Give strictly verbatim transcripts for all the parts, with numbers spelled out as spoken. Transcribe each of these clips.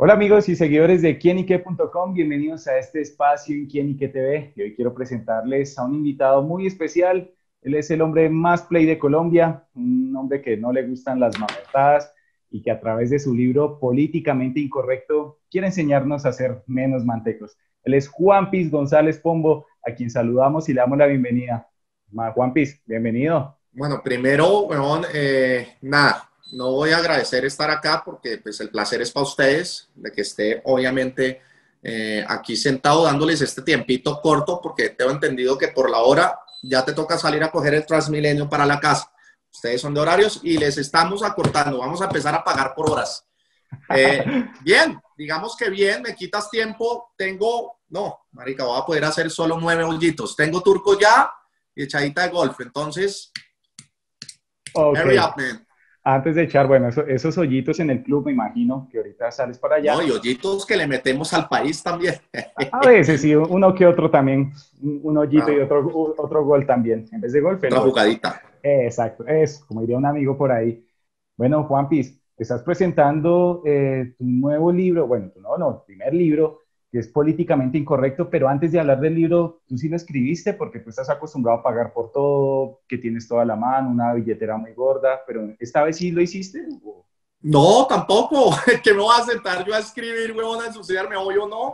Hola amigos y seguidores de quién y qué punto com, bienvenidos a este espacio en Quién y qué T V. Y hoy quiero presentarles a un invitado muy especial. Él es el hombre más play de Colombia, un hombre que no le gustan las mamatadas y que a través de su libro Políticamente Incorrecto quiere enseñarnos a ser menos mantecos. Él es Juan Piz González Pombo, a quien saludamos y le damos la bienvenida. Ma, Juan Piz, bienvenido. Bueno, primero, weón, eh, nada, no voy a agradecer estar acá porque pues el placer es para ustedes, de que esté obviamente eh, aquí sentado dándoles este tiempito corto porque tengo entendido que por la hora ya te toca salir a coger el Transmilenio para la casa. Ustedes son de horarios y les estamos acortando, vamos a empezar a pagar por horas. Eh, bien, digamos que bien, me quitas tiempo, tengo, no, marica, voy a poder hacer solo nueve hoyitos, tengo turco ya y echadita de golf, entonces... Ok. Hurry up, man. Antes de echar, bueno, eso- esos hoyitos en el club, me imagino que ahorita sales para No, allá. y hoyitos que le metemos al país también. A veces sí, uno que otro también, un un hoyito y Claro, otro, otro gol también. En vez de gol, el otra gol. jugadita. Eh, exacto, es como diría un amigo por ahí. Bueno, Juan Piz, estás presentando eh, tu nuevo libro, bueno, tu no, no, primer libro, que es Políticamente Incorrecto, pero antes de hablar del libro, tú sí lo escribiste porque tú estás acostumbrado a pagar por todo, que tienes toda la mano, una billetera muy gorda, pero esta vez sí lo hiciste. ¿O? No, tampoco. Que me voy a sentar yo a escribir, huevón, a ensuciarme, obvio no.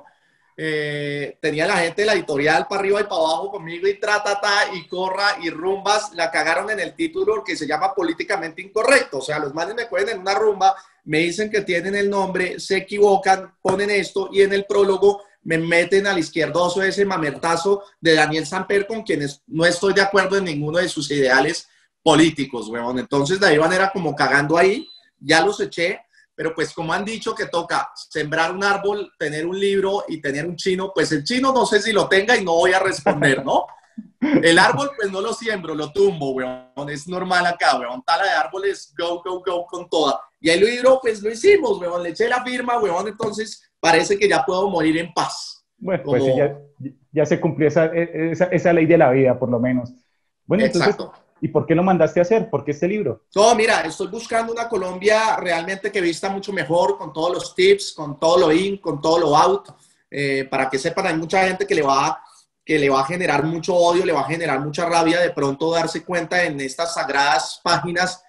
Eh, tenía la gente de la editorial para arriba y para abajo conmigo y tra, ta, ta, y corra y rumbas. La cagaron en el título que se llama Políticamente Incorrecto. O sea, los manes me cogen en una rumba, me dicen que tienen el nombre, se equivocan, ponen esto y en el prólogo me meten al izquierdoso ese mamertazo de Daniel Samper con quienes no estoy de acuerdo en ninguno de sus ideales políticos, huevón. Entonces, de ahí manera como cagando ahí, ya los eché. Pero pues como han dicho que toca sembrar un árbol, tener un libro y tener un chino, pues el chino no sé si lo tenga y no voy a responder, ¿no? El árbol pues no lo siembro, lo tumbo, weón, es normal acá, weón, tala de árboles, go, go, go con toda. Y el libro pues lo hicimos, weón, le eché la firma, weón, entonces parece que ya puedo morir en paz. Bueno, pues sí, ya, Como, ya se cumplió esa, esa, esa ley de la vida, por lo menos. Bueno, entonces, exacto. ¿y por qué lo mandaste a hacer? ¿Por qué este libro? No, mira, estoy buscando una Colombia realmente que vista mucho mejor, con todos los tips, con todo lo in, con todo lo out, eh, para que sepan, hay mucha gente que le, va, que le va a generar mucho odio, le va a generar mucha rabia de pronto darse cuenta en estas sagradas páginas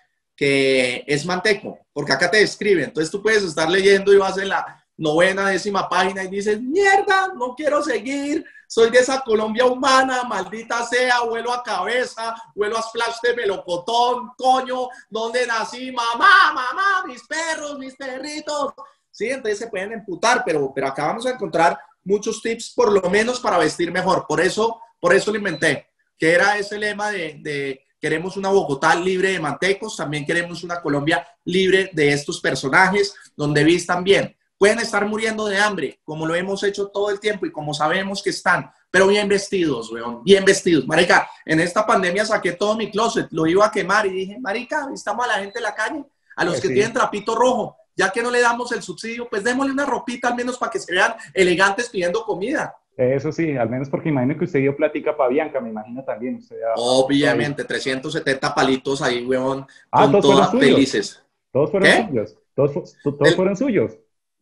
que es manteco, porque acá te describen, entonces tú puedes estar leyendo y vas en la novena, décima página y dices, mierda, no quiero seguir, soy de esa Colombia humana, maldita sea, vuelo a cabeza, vuelo a splash de melocotón, coño, ¿dónde nací? Mamá, mamá, mis perros, mis perritos. Sí, entonces se pueden emputar, pero, pero acá vamos a encontrar muchos tips, por lo menos para vestir mejor. Por eso, por eso lo inventé, que era ese lema de, de queremos una Bogotá libre de mantecos, también queremos una Colombia libre de estos personajes, donde vistan bien. Pueden estar muriendo de hambre, como lo hemos hecho todo el tiempo y como sabemos que están, pero bien vestidos, weón, bien vestidos. Marica, en esta pandemia saqué todo mi closet, lo iba a quemar y dije, marica, estamos a la gente en la calle, a los Pues que tienen sí, trapito rojo, ya que no le damos el subsidio, pues démosle una ropita al menos para que se vean elegantes pidiendo comida. eso sí, al menos porque imagino que usted dio plática para Bianca, me imagino también, usted ha, ha puesto ahí. Obviamente, trescientos setenta palitos ahí, weón, Ah, con todos fueron todas suyos, felices. todos fueron ¿Qué? suyos, todos, fu- todos Del, fueron suyos.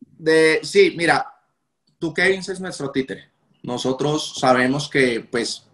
de, sí, mira, tú Kevin es nuestro títere. Nosotros sabemos que, pues,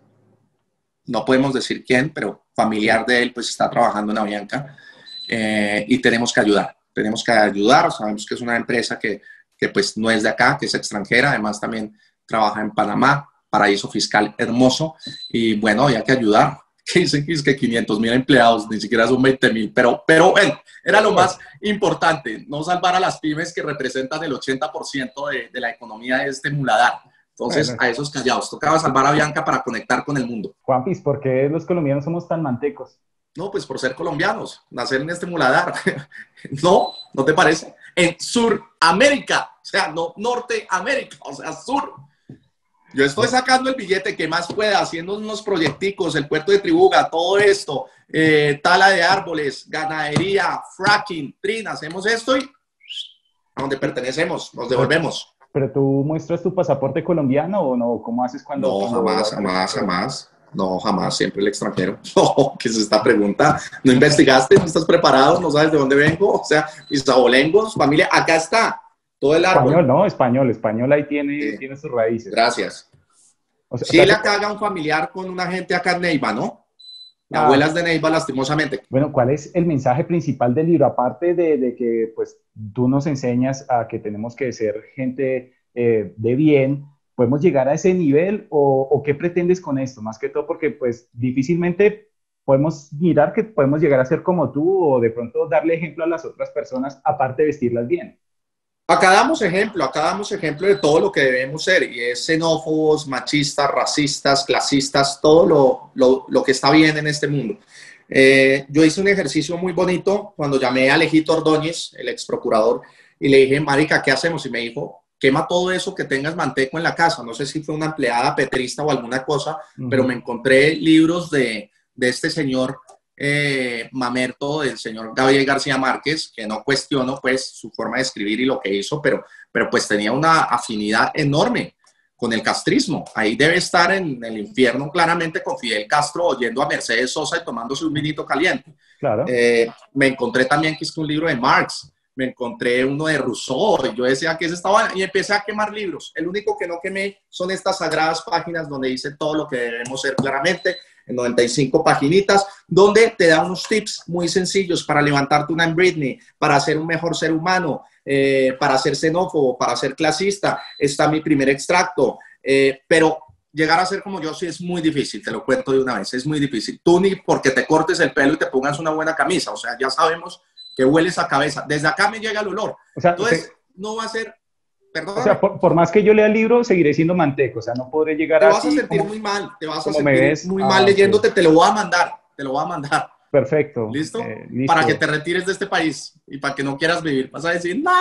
no podemos decir quién, pero familiar Sí, de él, pues está trabajando en Avianca eh, y tenemos que ayudar. Tenemos que ayudar, sabemos que es una empresa que, que, pues, no es de acá, que es extranjera, además también trabaja en Panamá, paraíso fiscal hermoso, y bueno, había que ayudar. Que dicen que es que quinientos mil empleados, ni siquiera son veinte mil, pero, pero bueno, era lo bueno, más importante, no salvar a las pymes que representan el ochenta por ciento de, de la economía de este muladar. Entonces, bueno, a esos callados, tocaba salvar a Bianca para conectar con el mundo. Juan Piz, ¿por qué los colombianos somos tan mantecos? No, pues por ser colombianos, nacer en este muladar. No, ¿no te parece? En Suramérica, o sea, no Norteamérica, o sea, Sur. Yo estoy sacando el billete que más pueda, haciendo unos proyecticos, el puerto de Tribuga, todo esto, eh, tala de árboles, ganadería, fracking, trin, hacemos esto y a donde pertenecemos, nos Pero, devolvemos. pero tú muestras tu pasaporte colombiano o no, ¿cómo haces cuando, No, cuando jamás, vas al jamás, extranjero? jamás. No, jamás, siempre el extranjero. No, ¿qué es esta pregunta? ¿No investigaste? ¿No estás preparado? ¿No sabes de dónde vengo? O sea, mis abolengos, familia, acá está. todo el árbol. Español, ¿no? Español, español ahí tiene, Sí. tiene sus raíces. Gracias. O sea, o Sí, sea la que- caga un familiar con una gente acá en Neiva, ¿no? Mi abuela es ah, de Neiva, lastimosamente. bueno, ¿cuál es el mensaje principal del libro? Aparte de, de que pues tú nos enseñas a que tenemos que ser gente eh, de bien, ¿podemos llegar a ese nivel o, o qué pretendes con esto? Más que todo porque pues difícilmente podemos mirar que podemos llegar a ser como tú o de pronto darle ejemplo a las otras personas aparte de vestirlas bien. Acá damos ejemplo, acá damos ejemplo de todo lo que debemos ser, y es xenófobos, machistas, racistas, clasistas, todo lo, lo, lo que está bien en este mundo. Eh, yo hice un ejercicio muy bonito cuando llamé a Alejito Ordóñez, el ex procurador, y le dije, marica, ¿qué hacemos? Y me dijo, quema todo eso que tengas manteco en la casa. No sé si fue una empleada petrista o alguna cosa, pero me Ujú. encontré libros de, de este señor eh, mamerto, del señor Gabriel García Márquez, que no cuestiono pues su forma de escribir y lo que hizo, pero, pero pues tenía una afinidad enorme con el castrismo. Ahí debe estar en el infierno claramente con Fidel Castro oyendo a Mercedes Sosa y tomándose un vinito caliente. Claro. Eh, me encontré también que es un libro de Marx, me encontré uno de Rousseau, y yo decía que ese estaba, y empecé a quemar libros. El único que no quemé son estas sagradas páginas donde dice todo lo que debemos ser claramente, en noventa y cinco paginitas, donde te da unos tips muy sencillos para levantarte una en Britney, para ser un mejor ser humano, eh, para ser xenófobo, para ser clasista. Está mi primer extracto, eh, pero llegar a ser como yo sí es muy difícil, te lo cuento de una vez, es muy difícil. Tú ni porque te cortes el pelo y te pongas una buena camisa, o sea, ya sabemos que hueles a cabeza. Desde acá me llega el olor. O sea, Entonces, se- no va a ser, o sea, perdóname, por, por más que yo lea el libro, seguiré siendo manteco, o sea, no podré llegar te vas a así sentir como, muy mal, te vas a como me sentir ves. muy mal Ah, ok, leyéndote, te lo voy a mandar, te lo voy a mandar. perfecto, ¿Listo? eh, Para que listo. te retires de este país y para que no quieras vivir. Vas a decir, no.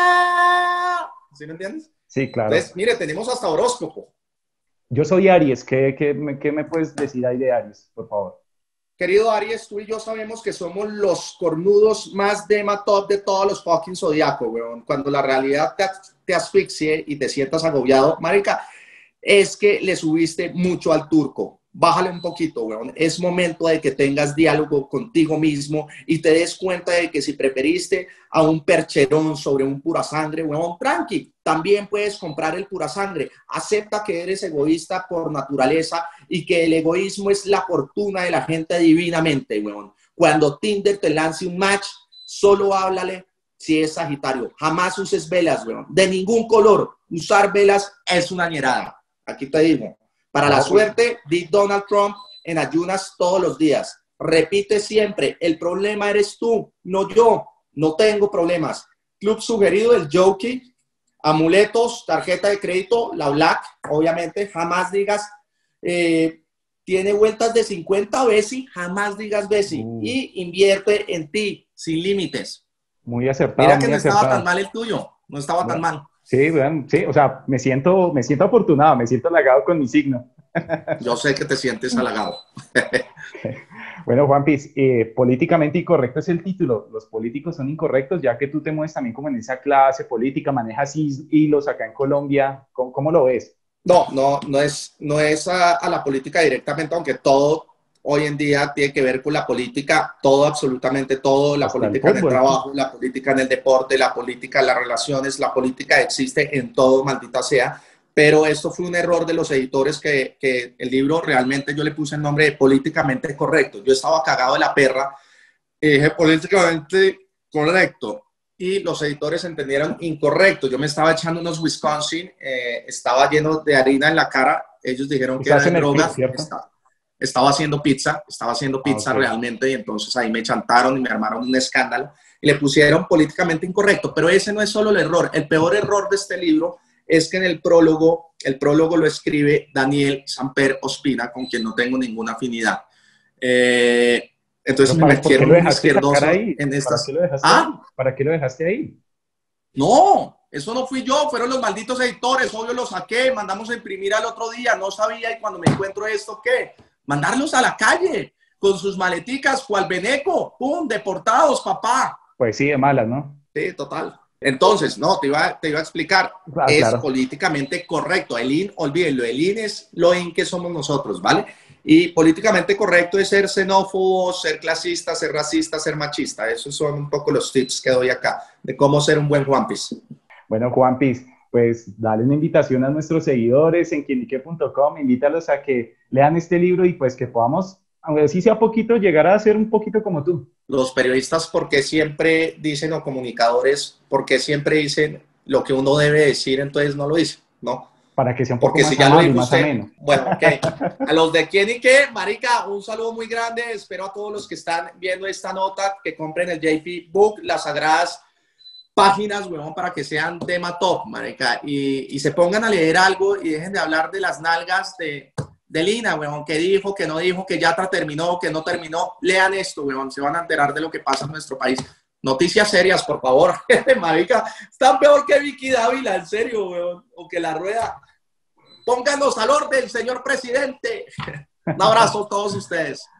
¿Sí me entiendes? Sí, claro. Entonces, mire, tenemos hasta horóscopo. Yo soy Aries, ¿qué, qué, me, qué me puedes decir ahí de Aries, por favor? Querido Aries, tú y yo sabemos que somos los cornudos más dema top de todos los fucking zodiacos, weón. Cuando la realidad te, te asfixie y te sientas agobiado, marica, es que le subiste mucho al turco. Bájale un poquito, weón. Es momento de que tengas diálogo contigo mismo y te des cuenta de que si preferiste a un percherón sobre un pura sangre, weón, tranqui. También puedes comprar el pura sangre. Acepta que eres egoísta por naturaleza y que el egoísmo es la fortuna de la gente divinamente, weón. Cuando Tinder te lance un match, solo háblale si es Sagitario. Jamás uses velas, weón. De ningún color. Usar velas es una ñerada. Aquí te digo. Para la No, pues, suerte, di Donald Trump en ayunas todos los días. Repite siempre, el problema eres tú, no yo. No tengo problemas. Club sugerido, el Jokey. Amuletos, tarjeta de crédito, la Black, obviamente. Jamás digas, eh, tiene vueltas de cincuenta Bessie, jamás digas Bessie. uh, Y invierte en ti, sin límites. muy acertado, Mira que muy no estaba tan acertado. mal el tuyo, no estaba tan Bueno, mal. sí, vean, sí, o sea, me siento, me siento afortunado, me siento halagado con mi signo. Yo sé que te sientes halagado. Bueno, Juanpis, eh, políticamente incorrecto es el título. Los políticos son incorrectos, ya que tú te mueves también como en esa clase política, manejas his- hilos acá en Colombia. ¿Cómo, cómo lo ves? No, no, no es, no es a, a la política directamente, aunque todo hoy en día tiene que ver con la política, todo, absolutamente todo, la Hasta el política en el fútbol. trabajo, la política en el deporte, la política en las relaciones, la política existe en todo, maldita sea. Pero esto fue un error de los editores que, que el libro realmente yo le puse el nombre de políticamente correcto. Yo estaba cagado de la perra y dije políticamente correcto. Y los editores entendieron incorrecto. Yo me estaba echando unos Wisconsin, eh, estaba lleno de harina en la cara. Ellos dijeron que Estás eran en el club, drogas. ¿cierto? Está, estaba haciendo pizza, estaba haciendo Ah, pizza ok. realmente, y entonces ahí me chantaron y me armaron un escándalo y le pusieron políticamente incorrecto. Pero ese no es solo el error. El peor error de este libro es que en el prólogo, el prólogo lo escribe Daniel Samper Ospina, con quien no tengo ninguna afinidad. Eh, entonces Pero me para, ¿por qué metieron lo un dejaste sacar izquierdoso ahí? en ¿Para qué estas... lo dejaste ahí? Ah, ¿Para qué lo dejaste ahí? no, eso no fui yo, fueron los malditos editores, obvio lo saqué, mandamos a imprimir al otro día, no sabía, y cuando me encuentro esto, ¿qué? Mandarlos a la calle con sus maleticas, cual veneco, pum, deportados, papá. Pues sí, de malas, ¿no? Sí, total. Entonces, no, te iba, te iba a explicar, Ah, es claro. políticamente correcto. El I N, olvídenlo, el I N es lo in que somos nosotros, ¿vale? Y políticamente correcto es ser xenófobo, ser clasista, ser racista, ser machista. Esos son un poco los tips que doy acá de cómo ser un buen One Piece. Bueno, Juanpis, pues dale una invitación a nuestros seguidores en quienique punto com, invítalos a que lean este libro y pues que podamos, aunque así sea poquito, llegar a ser un poquito como tú. Los periodistas, ¿por qué siempre dicen, o comunicadores, por qué siempre dicen lo que uno debe decir, entonces no lo dice? ¿No? Para que sea un poco Porque si más ya lo amable y dijo más usted, ameno. bueno, ok. A los de quién y qué, marica, un saludo muy grande. Espero a todos los que están viendo esta nota que compren el J P Book, las sagradas páginas, huevón, para que sean tema top, marica, y, y se pongan a leer algo y dejen de hablar de las nalgas de, de Lina, huevón, que dijo, que no dijo, que ya terminó, que no terminó. Lean esto, huevón, se van a enterar de lo que pasa en nuestro país. Noticias serias, por favor. Marica, están peor que Vicky Dávila, en serio, huevón, o que La Rueda. Pónganos al orden, señor presidente. Un abrazo a todos ustedes.